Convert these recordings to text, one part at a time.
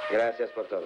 Gracias por todo.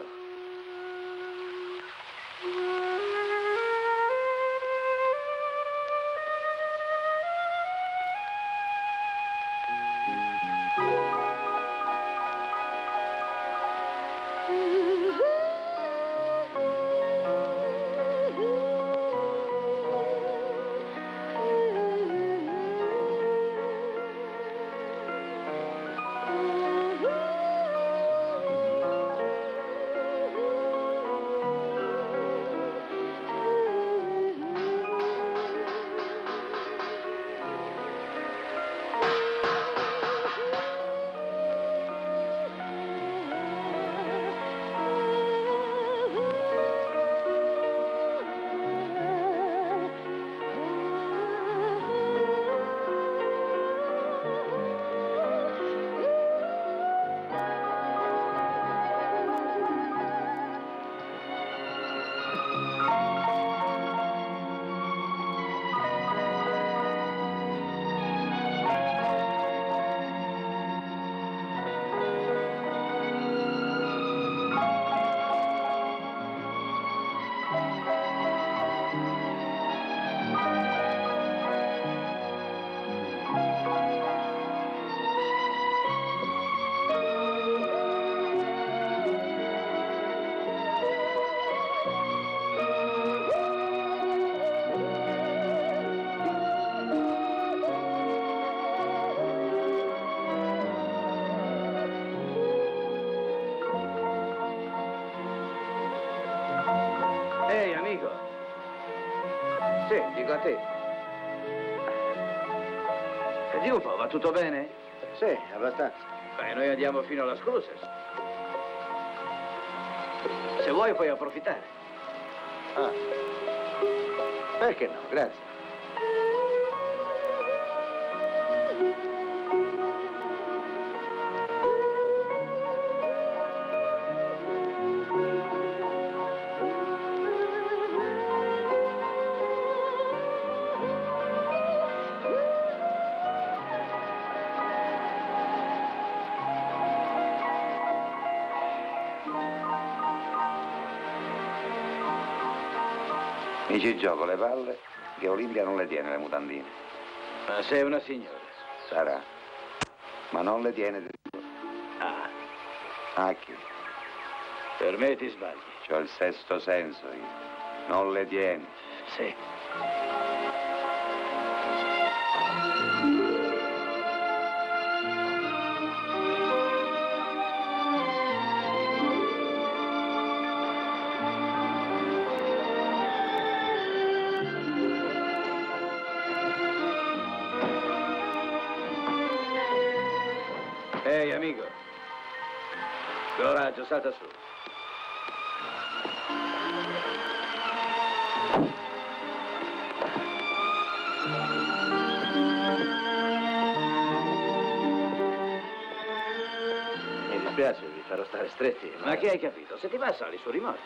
Dico a te. Senti un po', va tutto bene? Sì, abbastanza. Beh, noi andiamo fino alla Sclusers. Se vuoi puoi approfittare. Ah. Perché no? Grazie. Mi ci gioco le palle che Olimpia non le tiene le mutandine. Ma sei una signora. Sarà. Ma non le tiene. Ah. Ah, chi? Per me ti sbagli. C'ho il sesto senso io. Non le tiene. Sì. Ehi, amico. Coraggio, salta su. Mi dispiace, vi farò stare stretti. Ma che hai capito? Se ti va sali su rimorchio.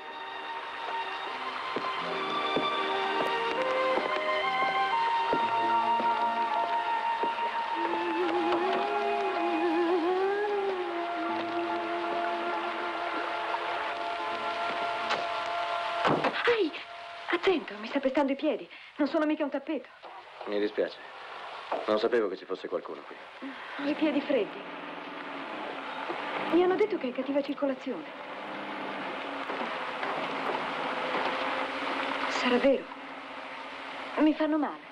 Attento, mi sta pestando i piedi. Non sono mica un tappeto. Mi dispiace. Non sapevo che ci fosse qualcuno qui. Ho i piedi freddi. Mi hanno detto che hai cattiva circolazione. Sarà vero. Mi fanno male.